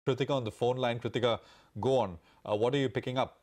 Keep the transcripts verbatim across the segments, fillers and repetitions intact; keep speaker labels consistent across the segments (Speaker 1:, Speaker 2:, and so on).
Speaker 1: Kritika on the phone line. Kritika, go on. Uh, what are you picking up?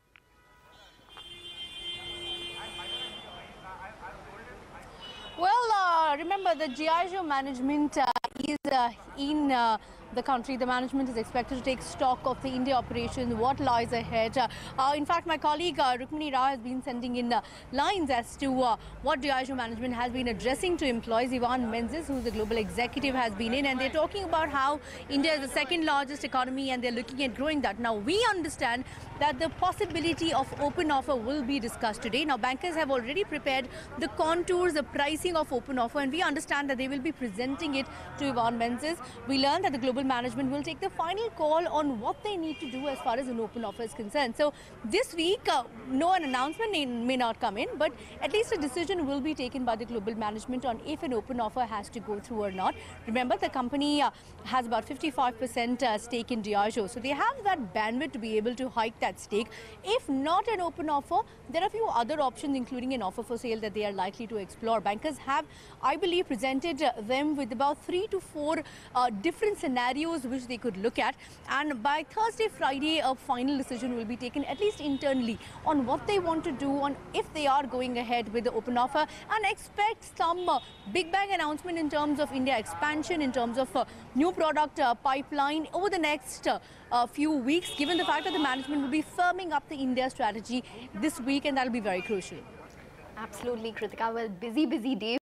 Speaker 2: Well, uh, remember the Diageo management uh, is uh, in uh, the country. The management is expected to take stock of the India operation, what lies ahead. Uh, uh, in fact, my colleague uh, Rukmini Rao has been sending in uh, lines as to uh, what Diageo management has been addressing to employees. Ivan Menzies, who's the global executive, has been in, and they're talking about how India is the second largest economy and they're looking at growing that. Now, we understand that the possibility of open offer will be discussed today. Now, bankers have already prepared the contours, the pricing of open offer, and we understand that they will be presenting it to Ivan Menzies. We learned that the global management will take the final call on what they need to do as far as an open offer is concerned. So this week, uh, no an announcement may, may not come in, but at least a decision will be taken by the global management on if an open offer has to go through or not. Remember, the company uh, has about fifty-five percent uh, stake in Diageo, so they have that bandwidth to be able to hike that stake. If not an open offer, there are a few other options, including an offer for sale, that they are likely to explore. Bankers have, I believe, presented uh, them with about three to four uh, different scenarios which they could look at, and by Thursday, Friday, a final decision will be taken, at least internally, on what they want to do, on if they are going ahead with the open offer, and expect some uh, big bang announcement in terms of India expansion, in terms of uh, new product uh, pipeline over the next uh, uh, few weeks, given the fact that the management will be firming up the India strategy this week, and that will be very crucial.
Speaker 3: Absolutely, Kritika. Well, busy, busy day.